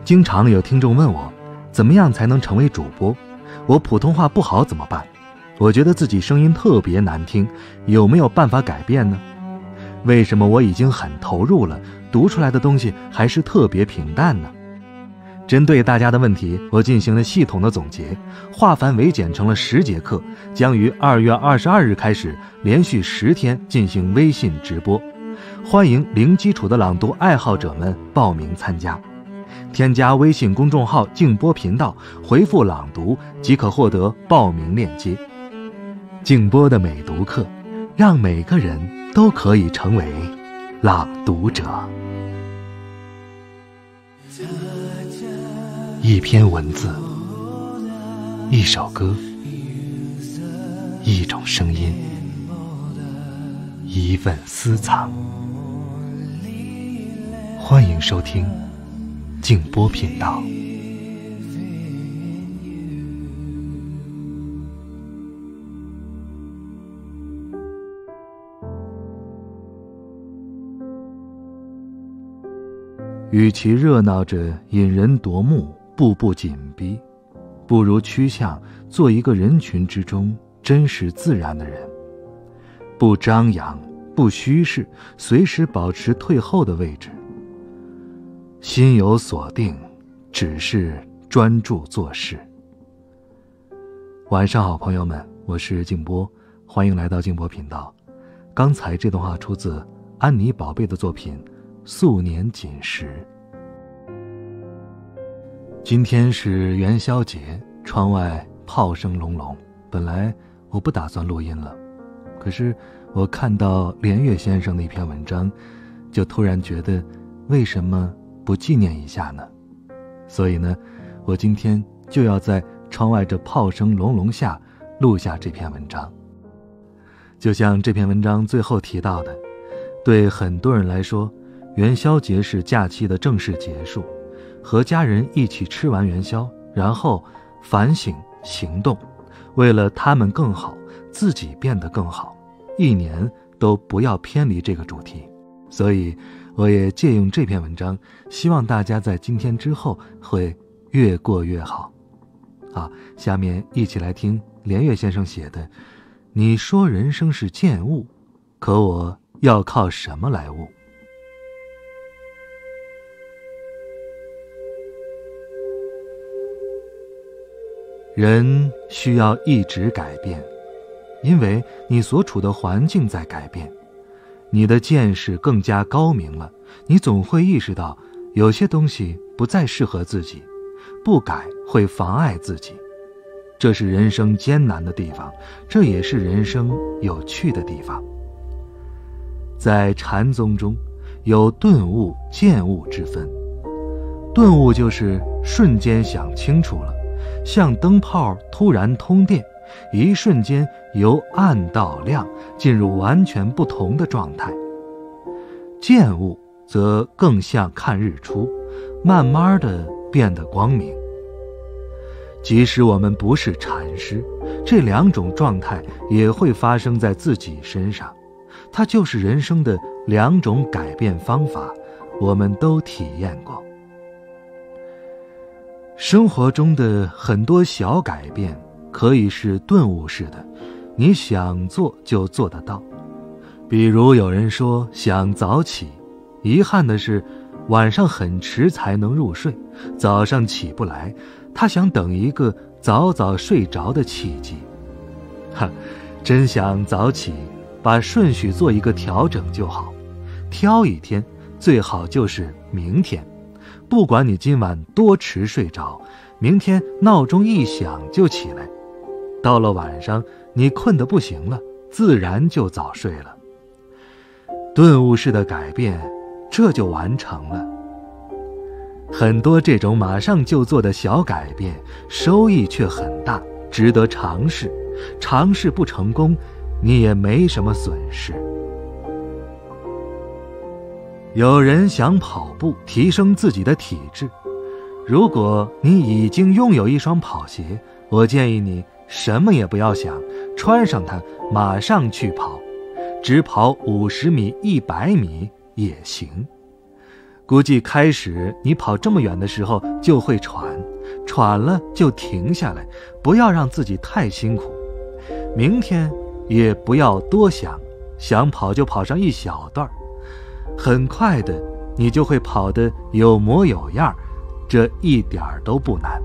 经常有听众问我，怎么样才能成为主播？我普通话不好怎么办？我觉得自己声音特别难听，有没有办法改变呢？为什么我已经很投入了，读出来的东西还是特别平淡呢？针对大家的问题，我进行了系统的总结，化繁为简成了10节课，将于2月22日开始，连续10天进行微信直播，欢迎零基础的朗读爱好者们报名参加。添加微信公众号静波频道，回复朗读即可获得报名链接。静波的美读课，让每个人都可以成为朗读者。一篇文字，一首歌，一种声音，一份私藏。欢迎收听静波频道。与其热闹着引人夺目，步步紧逼，不如趋向做一个人群之中真实自然的人，不张扬，不虚饰，随时保持退后的位置，心有所定，只是专注做事。晚上好，朋友们，我是静波，欢迎来到静波频道。刚才这段话出自安妮宝贝的作品《素年锦时》。今天是元宵节，窗外炮声隆隆。本来我不打算录音了，可是我看到连岳先生的一篇文章，就突然觉得为什么不纪念一下呢？所以呢，我今天就要在窗外这炮声隆隆下录下这篇文章。就像这篇文章最后提到的，对很多人来说，元宵节是假期的正式结束，和家人一起吃完元宵，然后反省行动，为了他们更好，自己变得更好，一年都不要偏离这个主题。所以我也借用这篇文章，希望大家在今天之后会越过越好。好，下面一起来听连岳先生写的，你说人生是渐悟，可我要靠什么来悟？人需要一直改变，因为你所处的环境在改变，你的见识更加高明了，你总会意识到有些东西不再适合自己，不改会妨碍自己。这是人生艰难的地方，这也是人生有趣的地方。在禅宗中有顿悟、渐悟之分。顿悟就是瞬间想清楚了，像灯泡突然通电，一瞬间由暗到亮，进入完全不同的状态。渐悟则更像看日出，慢慢地变得光明。即使我们不是禅师，这两种状态也会发生在自己身上，它就是人生的两种改变方法，我们都体验过。生活中的很多小改变可以是顿悟式的，你想做就做得到。比如有人说想早起，遗憾的是晚上很迟才能入睡，早上起不来，他想等一个早早睡着的契机。真想早起，把顺序做一个调整就好，挑一天，最好就是明天。不管你今晚多迟睡着，明天闹钟一响就起来，到了晚上你困得不行了，自然就早睡了。顿悟式的改变，这就完成了。很多这种马上就做的小改变，收益却很大，值得尝试。尝试不成功，你也没什么损失。有人想跑步，提升自己的体质。如果你已经拥有一双跑鞋，我建议你什么也不要想，穿上它，马上去跑，只跑50米、100米也行。 估计开始你跑这么远的时候就会喘，喘了就停下来，不要让自己太辛苦。明天也不要多想，想跑就跑上一小段，很快的你就会跑得有模有样，这一点都不难。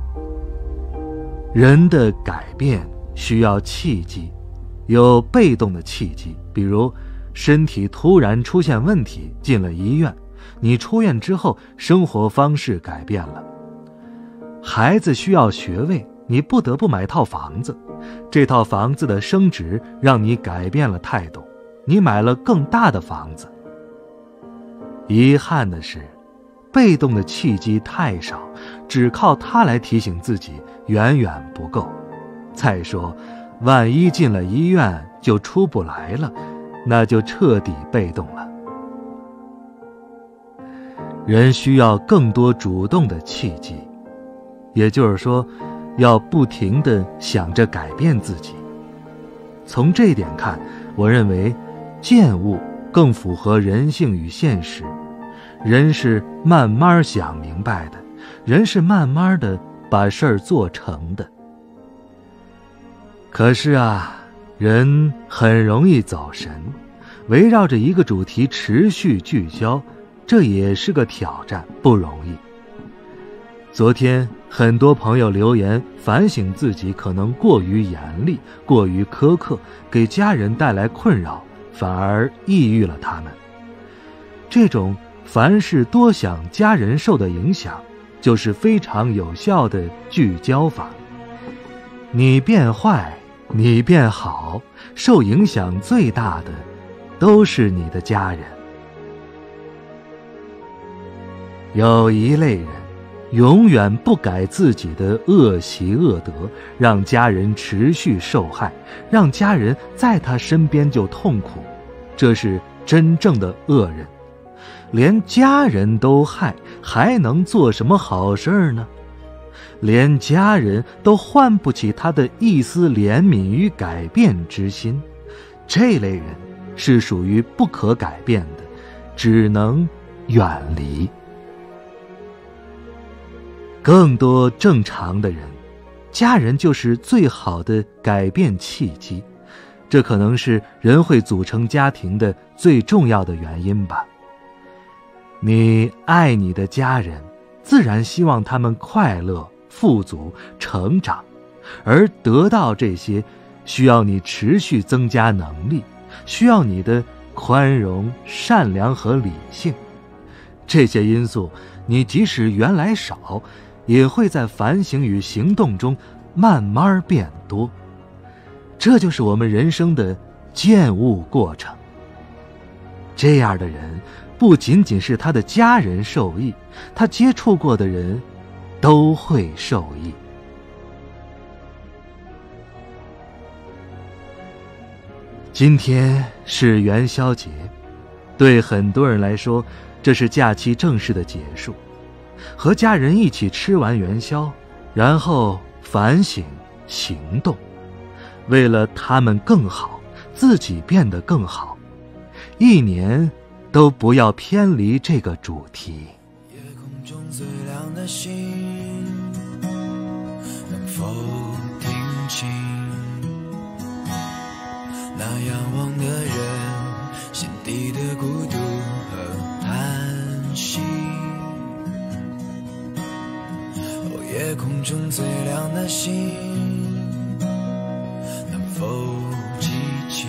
人的改变需要契机，有被动的契机，比如身体突然出现问题，进了医院，你出院之后生活方式改变了。孩子需要学位，你不得不买套房子，这套房子的升值让你改变了态度，你买了更大的房子。遗憾的是，被动的契机太少，只靠它来提醒自己远远不够。再说，万一进了医院就出不来了，那就彻底被动了。人需要更多主动的契机，也就是说，要不停地想着改变自己。从这一点看，我认为渐悟更符合人性与现实。人是慢慢想明白的，人是慢慢的把事儿做成的。可是啊，人很容易走神，围绕着一个主题持续聚焦，这也是个挑战，不容易。昨天很多朋友留言反省自己可能过于严厉，过于苛刻，给家人带来困扰，反而抑郁了他们。这种凡事多想家人受的影响，就是非常有效的聚焦法。你变坏，你变好，受影响最大的都是你的家人。有一类人永远不改自己的恶习恶德，让家人持续受害，让家人在他身边就痛苦，这是真正的恶人。连家人都害，还能做什么好事呢？连家人都唤不起他的一丝怜悯与改变之心，这类人是属于不可改变的，只能远离。更多正常的人，家人就是最好的改变契机，这可能是人会组成家庭的最重要的原因吧。你爱你的家人，自然希望他们快乐、富足、成长，而得到这些，需要你持续增加能力，需要你的宽容、善良和理性。这些因素，你即使原来少，也会在反省与行动中慢慢变多。这就是我们人生的渐悟过程。这样的人不仅仅是他的家人受益，他接触过的人都会受益。今天是元宵节，对很多人来说，这是假期正式的结束。和家人一起吃完元宵，然后反省行动，为了他们更好，自己变得更好，一年都不要偏离这个主题。 夜空中最亮的星，能否听清那仰望的人心底的孤独和叹息？夜空中最亮的星，能否记起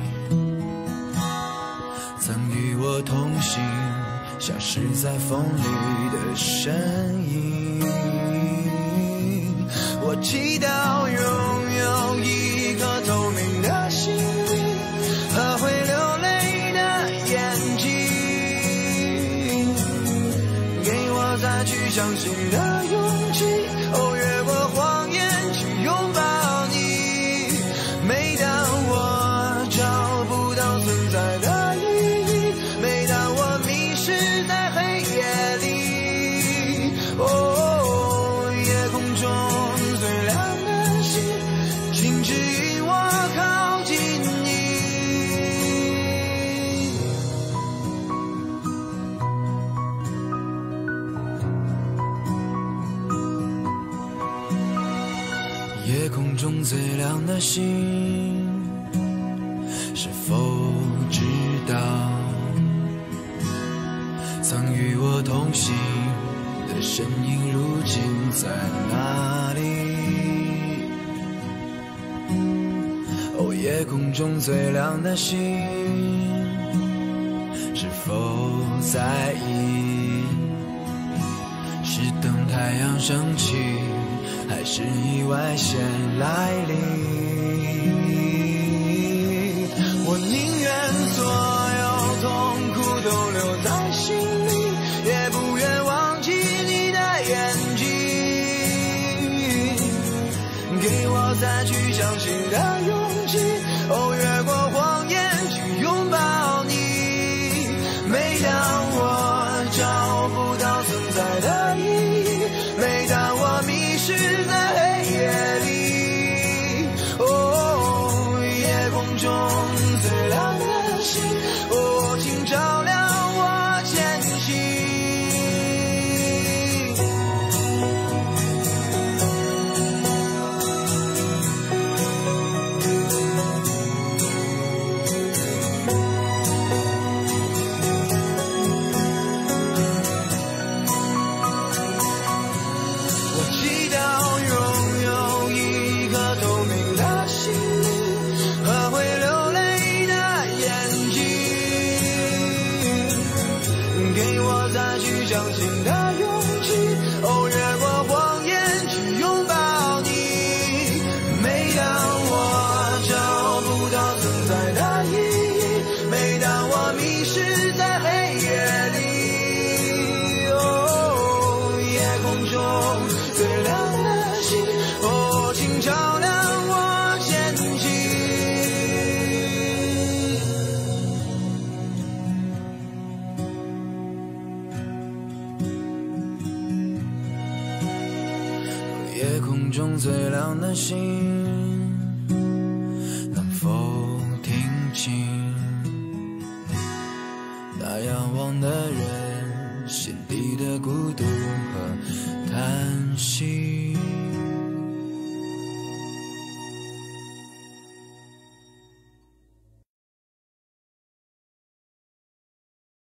曾与我同行，消失在风里的身影？我祈祷拥有一颗透明的心灵和会流泪的眼睛，给我再去相信的勇气，越过谎言去拥抱你。每当我找不到存在的意义，每当我迷失在黑夜里，夜空中最亮的星，请指引我靠近你。 空中最亮的星，是否知道曾与我同行的身影如今在哪里？哦，夜空中最亮的星，是否在意？是等太阳升起，还是意外先来临？我宁愿所有痛苦都留在心里，也不愿忘记你的眼睛，给我再去相信的勇气。哦，越过谎言去拥抱你。每当我找不到存在的意义，每当我迷失在黑夜里，哦，夜空中最亮的星，哦，请照亮我前行。相信的勇气，哦，越过谎言去拥抱你。每当我找不到存在的意义，每当我迷失在黑夜里，哦，夜空中最亮的星，哦，请照亮我前行。夜空中最亮的星，